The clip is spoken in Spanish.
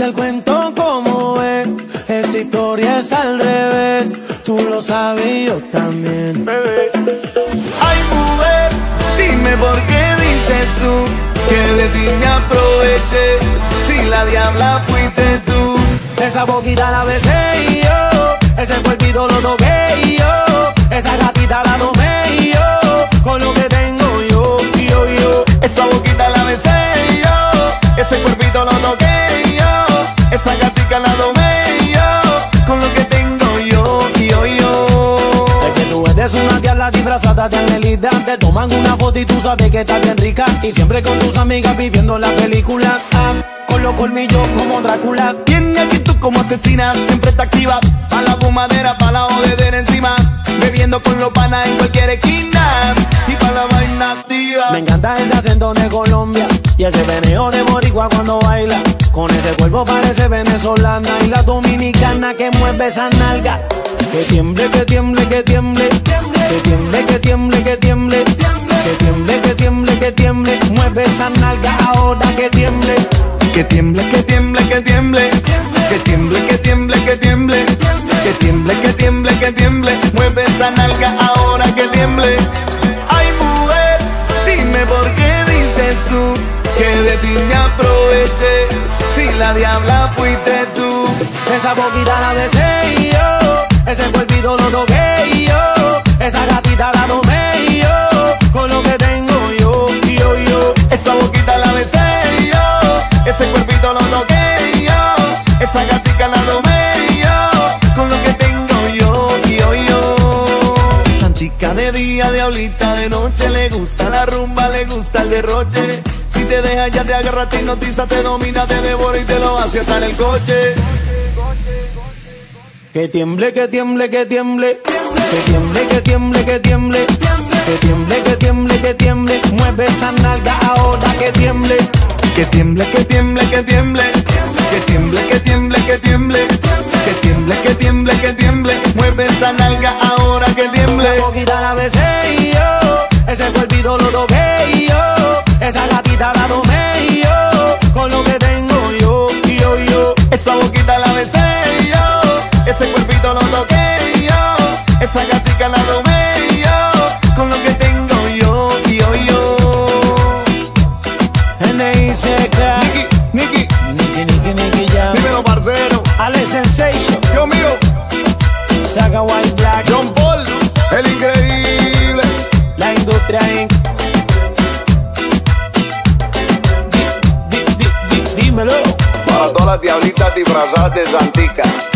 el cuento como es, esa historia es al revés. Tú lo sabes y yo también, bebé. Ay, mujer, dime por qué dices tú que de ti me aproveché, si la diabla fuiste tú. Esa boquita la besé y yo, ese cuerpito lo toqué y yo, esa gatita la tomé y yo, con lo que tengo yo. Esa boquita la besé y yo, ese cuerpito lo toqué y yo, esa gatica la tomé y yo, con lo que tengo yo. Es que tú eres una diabla disfrazada de angelita. Te toman una foto y tú sabes que estás bien rica, y siempre con tus amigas viviendo la película, con los colmillos como Drácula. Tiene actitud como asesina, siempre está activa, pa' la fumadera, pa' la jodedera encima, bebiendo con los panas en cualquier esquina, y pa' la vaina activa. Me encanta el acento de Colombia y ese veneo de boricua cuando baila. Con ese cuerpo parece venezolana, y la dominicana que mueve esa nalga. Que tiemble, que tiemble, que tiemble, que tiemble, que tiemble, que tiemble, que tiemble, que tiemble, que tiemble, mueve esa nalga ahora que tiemble. Que tiemble, que tiemble, que tiemble, que tiemble, que tiemble, que tiemble, que tiemble, que tiemble, que tiemble, mueve esa nalga ahora que tiemble. Ay, mujer, dime por qué dices tú que de ti me aproveché, si la diabla fuiste tú. Esa boquita la besé y yo, ese cuerpito lo toqué y yo, esa gatita la tomé y yo, con lo que tengo yo. Esa boquita la besé y yo, ese cuerpito lo toqué y yo, esa gatica la tomé y yo, con lo que tengo yo. Santica de día, diablita de noche, le gusta la rumba, le gusta el derroche. Si te deja ya te agarra, te hipnotiza, te domina, te devora y te lo hace hasta en el coche. Que tiemble, que tiemble, que tiemble, que tiemble, que tiemble, que tiemble, que tiemble, que tiemble, que tiemble, mueve esa nalga ahora que tiemble. Que tiemble, que tiemble, que tiemble, que tiemble, que tiemble, que tiemble, que tiemble, que tiemble, que tiemble, mueve esa nalga ahora que tiemble. La boquita la besé y yo, ese cuerpito lo toqué y yo, esa gatita la tomé y yo, con lo que tengo yo. Esa boquita la besé y yo, ese cuerpito lo toqué y yo, esa gatica la tomé y yo, con lo que tengo yo. N.I.C.K. Nicky, ya. dímelo, parcero. Alex Sensation, Dios mío, Saga White Black, John Paul, el increíble. La Industria Inc. Dímelo. Para todas las diablitas disfrazadas de Santica.